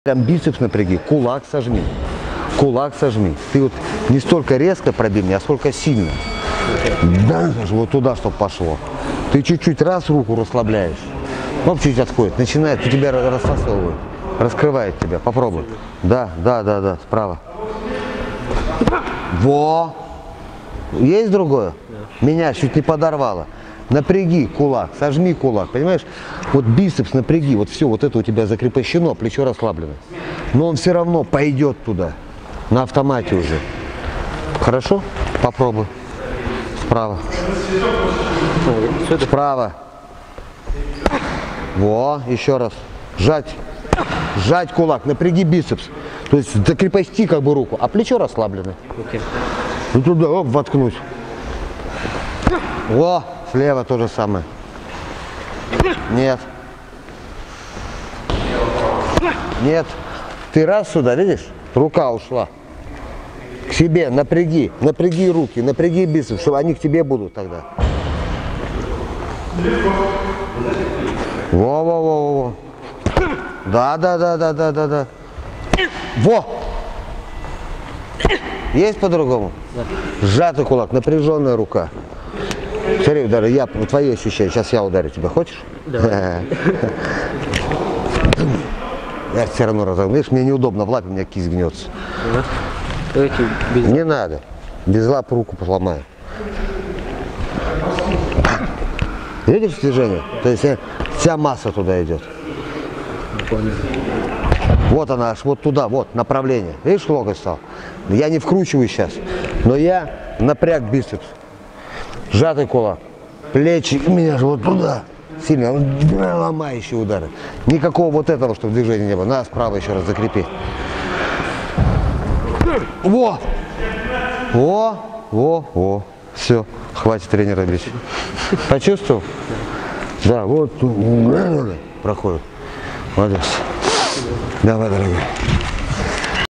Прям бицепс напряги, кулак сожми. Кулак сожми. Ты вот не столько резко пробей меня, а сколько сильно. Да, вот туда, чтобы пошло. Ты чуть-чуть раз руку расслабляешь. Оп, чуть отходит. Начинает, у тебя рассасывает. Раскрывает тебя. Попробуй. Да, справа. Во! Есть другое? Меня чуть не подорвало. Напряги кулак, сожми кулак, понимаешь? Вот бицепс напряги, вот все, вот это у тебя закрепощено, плечо расслаблено. Но он все равно пойдет туда, на автомате уже. Хорошо? Попробуй. Справа. Справа. Во, еще раз. Сжать. Сжать кулак, напряги бицепс. То есть закрепости как бы руку, а плечо расслаблено. И туда, оп, воткнуть. Во, слева то же самое. Нет. Нет. Ты раз сюда, видишь? Рука ушла. К себе напряги. Напряги руки, напряги бицепс, чтобы они к тебе будут тогда. Во. Да. Во! Есть по-другому? Да. Сжатый кулак, напряженная рука. Смотри, удары, я твои ощущения. Сейчас я ударю тебя. Хочешь? Да. Я все равно разогну. Видишь, мне неудобно в лапе, у меня кисть гнется. Давайте без лап. Не надо. Без лап руку поломаю. Видишь движение? То есть вся масса туда идет. Понял. Вот она, аж вот туда, вот направление. Видишь, локоть стал? Я не вкручиваю сейчас, но я напряг бицепс. Сжатый кулак. Плечи у меня же вот туда. Сильно ломающие удары. Никакого вот этого, чтобы движения не было. На, справа еще раз закрепи. Во! Все, хватит тренера бить. Почувствовал? Да, вот проходит. Молодец. Давай, дорогой.